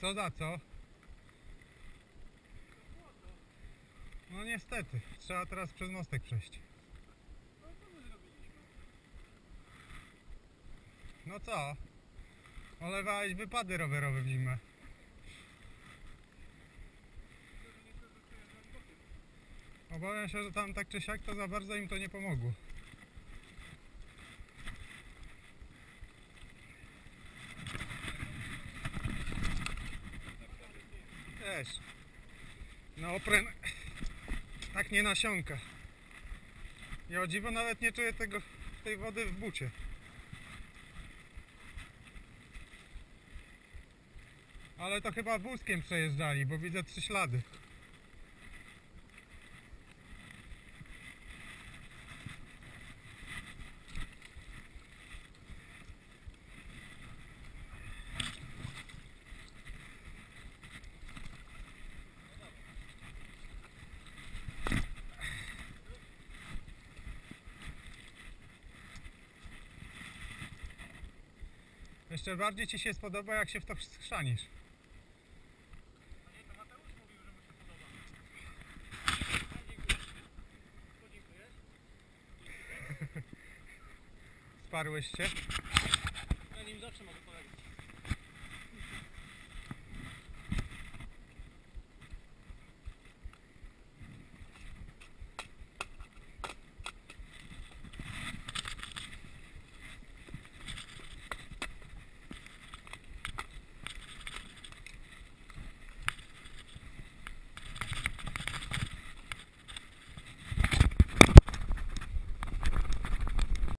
Co za co? No niestety, trzeba teraz przez mostek przejść. No co? Olewałeś wypady rowerowe w zimę. Obawiam się, że tam tak czy siak to za bardzo im to nie pomogło. Też. No opren tak nie nasiąka. Ja o dziwo nawet nie czuję tej wody w bucie. Ale to chyba wózkiem przejeżdżali, bo widzę 3 ślady. Jeszcze bardziej ci się spodoba, jak się w to schrzanisz. A nie, to Mateusz mówił, że mu się podoba. Dziękuję. Podziękujesz? Sparłeś się?